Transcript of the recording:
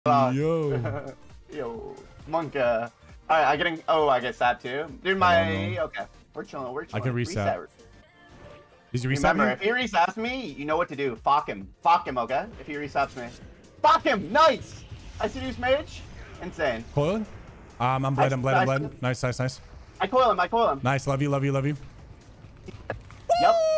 Yo. Yo. Monk. Alright, I'm getting. Oh, I get stabbed too. Dude, my. Okay. We're chilling. We're chilling. I can reset. Did you reset Remember, me? if he resets me, you know what to do. Fuck him. Fuck him, okay? If he resets me. Fuck him! Nice! I seduce mage. Insane. Coiling? I'm bled, I'm bled. Nice. I coil him. Nice, love you. Yep.